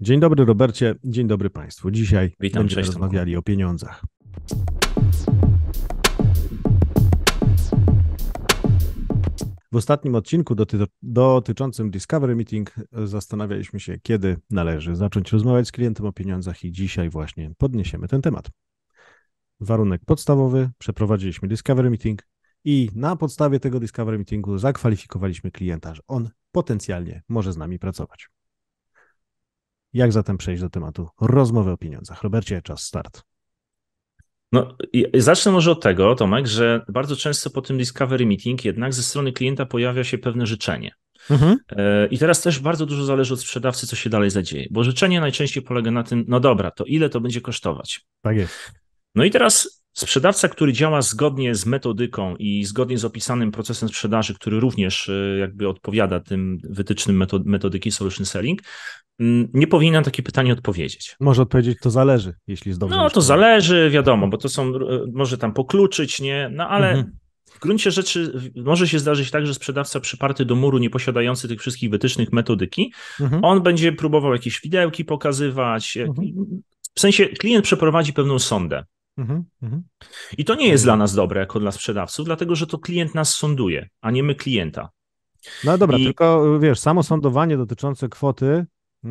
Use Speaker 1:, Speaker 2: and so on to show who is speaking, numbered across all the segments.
Speaker 1: Dzień dobry, Robercie, dzień dobry Państwu. Dzisiaj
Speaker 2: Witam,
Speaker 1: będziemy
Speaker 2: cześć,
Speaker 1: rozmawiali o pieniądzach. W ostatnim odcinku dotyczącym Discovery Meeting zastanawialiśmy się, kiedy należy zacząć rozmawiać z klientem o pieniądzach i dzisiaj właśnie podniesiemy ten temat. Warunek podstawowy, przeprowadziliśmy Discovery Meeting i na podstawie tego Discovery Meetingu zakwalifikowaliśmy klienta, że on potencjalnie może z nami pracować. Jak zatem przejść do tematu rozmowy o pieniądzach? Robercie, czas start.
Speaker 2: No, zacznę może od tego, Tomek, że bardzo często po tym Discovery Meeting jednak ze strony klienta pojawia się pewne życzenie. I teraz też bardzo dużo zależy od sprzedawcy, co się dalej zadzieje, bo życzenie najczęściej polega na tym, no dobra, to ile to będzie kosztować?
Speaker 1: Tak jest.
Speaker 2: No i teraz sprzedawca, który działa zgodnie z metodyką i zgodnie z opisanym procesem sprzedaży, który również jakby odpowiada tym wytycznym metodyki solution selling, nie powinien na takie pytanie odpowiedzieć.
Speaker 1: Może odpowiedzieć, to zależy, jeśli jest dobrze.
Speaker 2: No to zależy, wiadomo, bo to są, może tam pokluczyć, nie? No ale w gruncie rzeczy może się zdarzyć tak, że sprzedawca przyparty do muru, nie posiadający tych wszystkich wytycznych metodyki, on będzie próbował jakieś widełki pokazywać, w sensie klient przeprowadzi pewną sondę. I to nie jest dla nas dobre jako dla sprzedawców, dlatego że to klient nas sonduje, a nie my klienta.
Speaker 1: No dobra, tylko wiesz, samo sądowanie dotyczące kwoty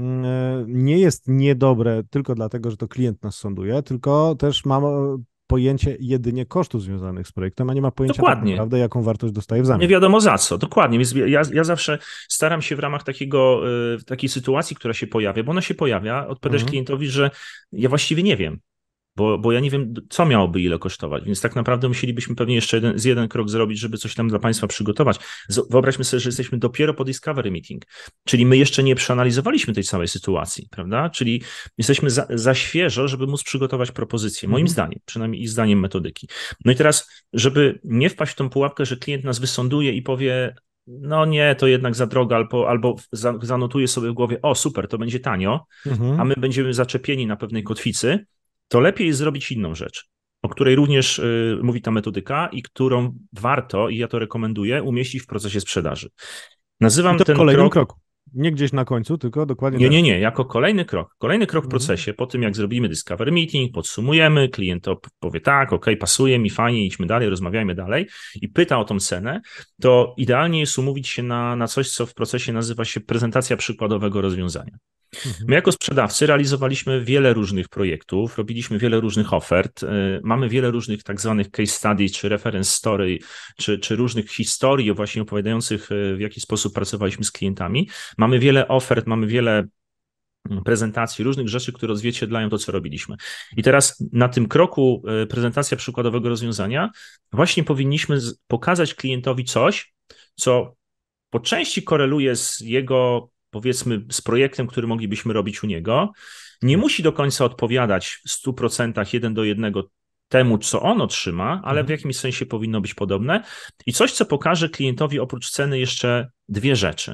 Speaker 1: nie jest niedobre tylko dlatego, że to klient nas sąduje, tylko też ma pojęcie jedynie kosztów związanych z projektem, a nie ma pojęcia tak naprawdę, jaką wartość dostaje w zamian.
Speaker 2: Nie wiadomo za co, dokładnie. Więc ja zawsze staram się w ramach takiej sytuacji, która się pojawia, bo ona się pojawia, odpowiadać klientowi, że ja właściwie nie wiem. Bo ja nie wiem, co miałoby ile kosztować, więc tak naprawdę musielibyśmy pewnie jeszcze jeden krok zrobić, żeby coś tam dla Państwa przygotować. Wyobraźmy sobie, że jesteśmy dopiero po Discovery Meeting, czyli my jeszcze nie przeanalizowaliśmy tej całej sytuacji, prawda? Czyli jesteśmy za świeżo, żeby móc przygotować propozycję, moim zdaniem, przynajmniej i zdaniem metodyki. No i teraz, żeby nie wpaść w tą pułapkę, że klient nas wysąduje i powie, no nie, to jednak za drogo, albo zanotuje sobie w głowie, o super, to będzie tanio, a my będziemy zaczepieni na pewnej kotwicy, to lepiej jest zrobić inną rzecz, o której również mówi ta metodyka i którą warto, i ja to rekomenduję, umieścić w procesie sprzedaży. Nazywam
Speaker 1: to
Speaker 2: ten
Speaker 1: w kolejnym kroku. Nie gdzieś na końcu, tylko dokładnie
Speaker 2: Nie, jako kolejny krok. Kolejny krok w procesie, po tym jak zrobimy Discovery Meeting, podsumujemy, klient powie tak, ok, pasuje mi, fajnie, idźmy dalej, rozmawiajmy dalej i pyta o tą cenę, to idealnie jest umówić się na coś, co w procesie nazywa się prezentacja przykładowego rozwiązania. My jako sprzedawcy realizowaliśmy wiele różnych projektów, robiliśmy wiele różnych ofert, mamy wiele różnych tak zwanych case studies, czy reference story, czy różnych historii właśnie opowiadających, w jaki sposób pracowaliśmy z klientami. Mamy wiele ofert, mamy wiele prezentacji, różnych rzeczy, które odzwierciedlają to, co robiliśmy. I teraz na tym kroku prezentacja przykładowego rozwiązania właśnie powinniśmy pokazać klientowi coś, co po części koreluje z jego, powiedzmy, z projektem, który moglibyśmy robić u niego. Nie musi do końca odpowiadać w 100% 1:1 temu, co on otrzyma, ale w jakimś sensie powinno być podobne. I coś, co pokaże klientowi oprócz ceny jeszcze dwie rzeczy.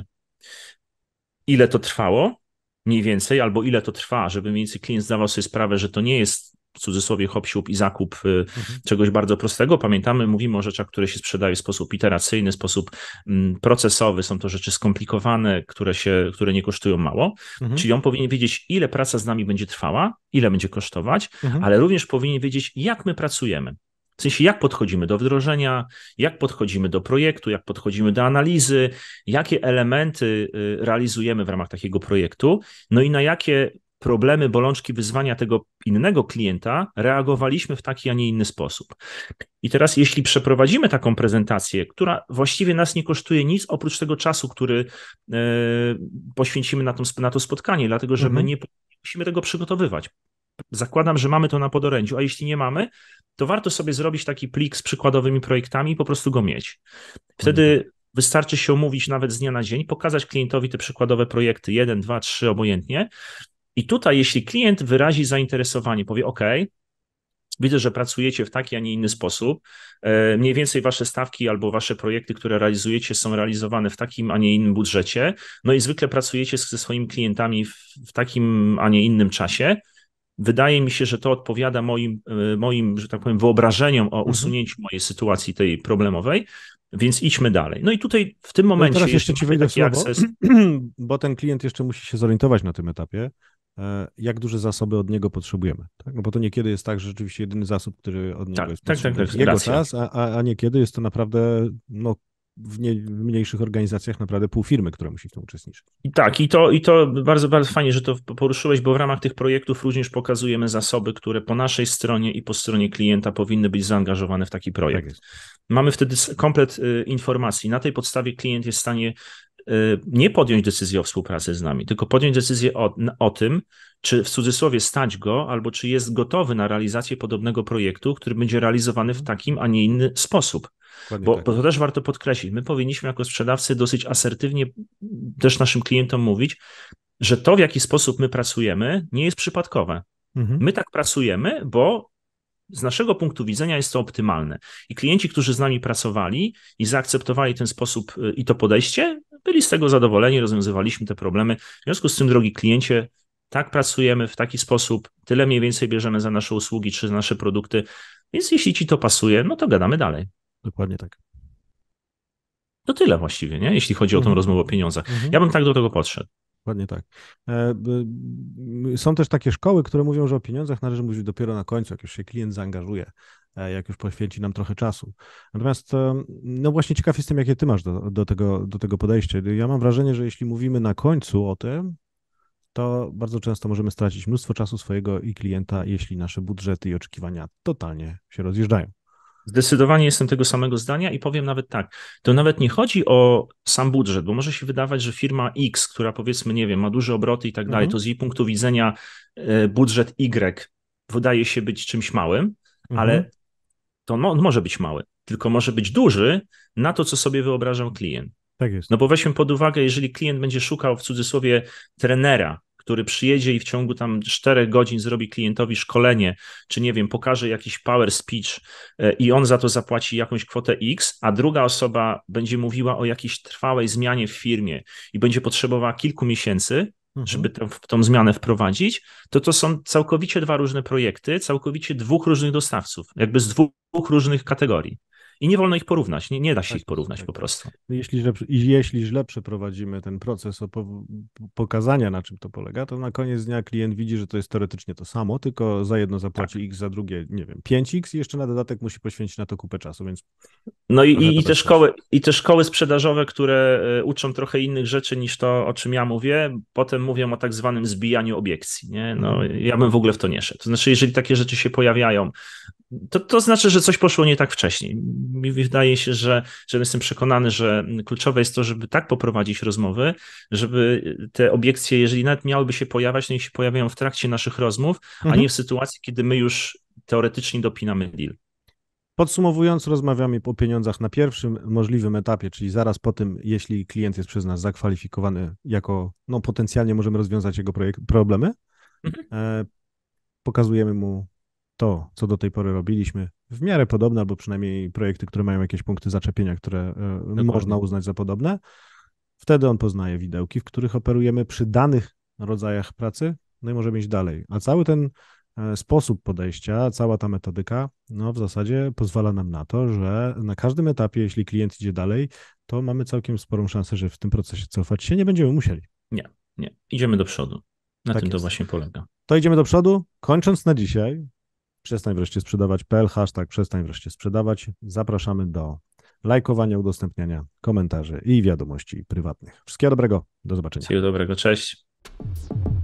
Speaker 2: Ile to trwało, mniej więcej, albo ile to trwa, żeby mniej więcej klient zdawał sobie sprawę, że to nie jest w cudzysłowie hop-siup i zakup czegoś bardzo prostego. Pamiętamy, mówimy o rzeczach, które się sprzedają w sposób iteracyjny, sposób procesowy. Są to rzeczy skomplikowane, które nie kosztują mało. Czyli on powinien wiedzieć, ile praca z nami będzie trwała, ile będzie kosztować, ale również powinien wiedzieć, jak my pracujemy. W sensie, jak podchodzimy do wdrożenia, jak podchodzimy do projektu, jak podchodzimy do analizy, jakie elementy realizujemy w ramach takiego projektu, no i na jakie problemy, bolączki, wyzwania tego innego klienta reagowaliśmy w taki, a nie inny sposób. I teraz, jeśli przeprowadzimy taką prezentację, która właściwie nas nie kosztuje nic oprócz tego czasu, który poświęcimy na to spotkanie, dlatego że my nie musimy tego przygotowywać. Zakładam, że mamy to na podorędziu, a jeśli nie mamy, to warto sobie zrobić taki plik z przykładowymi projektami i po prostu go mieć. Wtedy wystarczy się umówić nawet z dnia na dzień, pokazać klientowi te przykładowe projekty, 1, 2, 3, obojętnie. I tutaj, jeśli klient wyrazi zainteresowanie, powie OK, widzę, że pracujecie w taki, a nie inny sposób, mniej więcej wasze stawki albo wasze projekty, które realizujecie, są realizowane w takim, a nie innym budżecie, no i zwykle pracujecie ze swoimi klientami w takim, a nie innym czasie. Wydaje mi się, że to odpowiada moim, że tak powiem, wyobrażeniom o usunięciu mojej sytuacji tej problemowej, więc idźmy dalej. No i tutaj w tym momencie...
Speaker 1: Teraz jeszcze ci wejdę w słowo, bo ten klient jeszcze musi się zorientować na tym etapie, jak duże zasoby od niego potrzebujemy. Tak? No bo to niekiedy jest tak, że rzeczywiście jedyny zasób, który od niego jest
Speaker 2: tak,
Speaker 1: potrzebny, jest jego
Speaker 2: racja.
Speaker 1: czas, a niekiedy jest to naprawdę no, w mniejszych organizacjach naprawdę pół firmy, która musi w tym uczestniczyć.
Speaker 2: Tak, i to bardzo, bardzo fajnie, że to poruszyłeś, bo w ramach tych projektów również pokazujemy zasoby, które po naszej stronie i po stronie klienta powinny być zaangażowane w taki projekt.
Speaker 1: Tak jest.
Speaker 2: Mamy wtedy komplet informacji. Na tej podstawie klient jest w stanie nie podjąć decyzji o współpracy z nami, tylko podjąć decyzję o tym, czy w cudzysłowie stać go, albo czy jest gotowy na realizację podobnego projektu, który będzie realizowany w takim, a nie inny sposób. Bo to też warto podkreślić, my powinniśmy jako sprzedawcy dosyć asertywnie też naszym klientom mówić, że to, w jaki sposób my pracujemy, nie jest przypadkowe. My tak pracujemy, bo z naszego punktu widzenia jest to optymalne. I klienci, którzy z nami pracowali i zaakceptowali ten sposób i to podejście, byli z tego zadowoleni, rozwiązywaliśmy te problemy. W związku z tym, drogi kliencie, tak pracujemy w taki sposób, tyle mniej więcej bierzemy za nasze usługi czy za nasze produkty, więc jeśli ci to pasuje, no to gadamy dalej.
Speaker 1: Dokładnie tak.
Speaker 2: To tyle właściwie, nie? Jeśli chodzi o tą rozmowę o pieniądzach. Ja bym tak do tego podszedł.
Speaker 1: Dokładnie tak. Są też takie szkoły, które mówią, że o pieniądzach należy mówić dopiero na końcu, jak już się klient zaangażuje, jak już poświęci nam trochę czasu. Natomiast no właśnie ciekaw jestem, jakie ty masz do tego podejścia. Ja mam wrażenie, że jeśli mówimy na końcu o tym, to bardzo często możemy stracić mnóstwo czasu swojego i klienta, jeśli nasze budżety i oczekiwania totalnie się rozjeżdżają.
Speaker 2: Zdecydowanie jestem tego samego zdania i powiem nawet tak, to nawet nie chodzi o sam budżet, bo może się wydawać, że firma X, która powiedzmy, nie wiem, ma duże obroty i tak dalej, to z jej punktu widzenia budżet Y wydaje się być czymś małym, ale to on może być mały, tylko może być duży na to, co sobie wyobrażał klient.
Speaker 1: Tak jest.
Speaker 2: No bo weźmy pod uwagę, jeżeli klient będzie szukał w cudzysłowie trenera, który przyjedzie i w ciągu tam 4 godzin zrobi klientowi szkolenie, czy nie wiem, pokaże jakiś power speech i on za to zapłaci jakąś kwotę X, a druga osoba będzie mówiła o jakiejś trwałej zmianie w firmie i będzie potrzebowała kilku miesięcy, żeby tą zmianę wprowadzić, to są całkowicie 2 różne projekty, całkowicie 2 różnych dostawców, jakby z 2 różnych kategorii. I nie wolno ich porównać, nie da się ich porównać po prostu.
Speaker 1: Jeśli źle przeprowadzimy ten proces pokazania, na czym to polega, to na koniec dnia klient widzi, że to jest teoretycznie to samo, tylko za jedno zapłaci X, za drugie, nie wiem, 5X i jeszcze na dodatek musi poświęcić na to kupę czasu, więc...
Speaker 2: No i te szkoły sprzedażowe, które uczą trochę innych rzeczy niż to, o czym ja mówię, potem mówią o tak zwanym zbijaniu obiekcji, nie? No ja bym w ogóle w to nie szedł. To znaczy, jeżeli takie rzeczy się pojawiają, to znaczy, że coś poszło nie tak wcześniej. Mi wydaje się, że jestem przekonany, że kluczowe jest to, żeby tak poprowadzić rozmowy, żeby te obiekcje, jeżeli nawet miałyby się pojawiać, to niech się pojawiają w trakcie naszych rozmów, a nie w sytuacji, kiedy my już teoretycznie dopinamy deal.
Speaker 1: Podsumowując, rozmawiamy o pieniądzach na pierwszym możliwym etapie, czyli zaraz po tym, jeśli klient jest przez nas zakwalifikowany jako, no potencjalnie możemy rozwiązać jego problemy, pokazujemy mu to, co do tej pory robiliśmy, w miarę podobne, albo przynajmniej projekty, które mają jakieś punkty zaczepienia, które można uznać za podobne. Wtedy on poznaje widełki, w których operujemy przy danych rodzajach pracy, no i możemy iść dalej. A cały ten sposób podejścia, cała ta metodyka, no w zasadzie pozwala nam na to, że na każdym etapie, jeśli klient idzie dalej, to mamy całkiem sporą szansę, że w tym procesie cofać się nie będziemy musieli.
Speaker 2: Nie. Idziemy do przodu. Na tym to właśnie polega.
Speaker 1: To idziemy do przodu. Kończąc na dzisiaj, przestań wreszcie sprzedawać.pl, hashtag przestań wreszcie sprzedawać. Zapraszamy do lajkowania, udostępniania komentarzy i wiadomości prywatnych. Wszystkiego dobrego, do zobaczenia.
Speaker 2: Wszystkiego dobrego, cześć.